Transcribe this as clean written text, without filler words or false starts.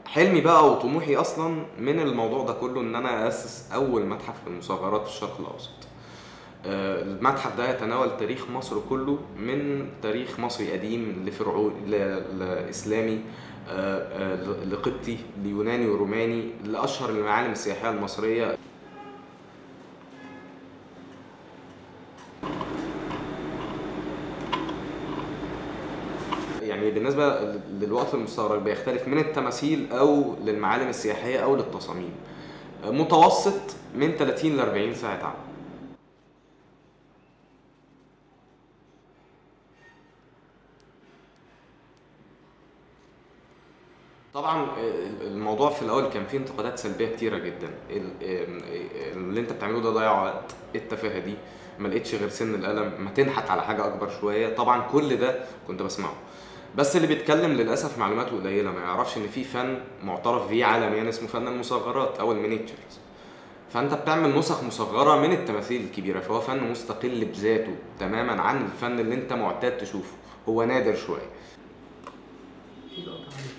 حلمي بقى وطموحي اصلا من الموضوع ده كله ان انا اسس اول متحف للمصغرات في الشرق الاوسط. المتحف ده يتناول تاريخ مصر كله، من تاريخ مصري قديم لفرعوني لاسلامي، لقبطي ليوناني وروماني، لاشهر المعالم السياحيه المصريه. يعني بالنسبه للوقت المستغرق بيختلف من التماثيل او للمعالم السياحيه او للتصاميم. متوسط من 30 ل 40 ساعه عمل. طبعا الموضوع في الاول كان فيه انتقادات سلبيه كتيره جدا. اللي انت بتعمله ده ضياع وقت، التفاهه دي، ما لقيتش غير سن القلم، ما تنحت على حاجه اكبر شويه. طبعا كل ده كنت بسمعه، بس اللي بيتكلم للاسف معلوماته قليله، ما يعرفش ان في فن معترف بيه عالميا اسمه فن المصغرات او المينيتشرز. فانت بتعمل نسخ مصغره من التماثيل الكبيره، فهو فن مستقل بذاته تماما عن الفن اللي انت معتاد تشوفه، هو نادر شويه.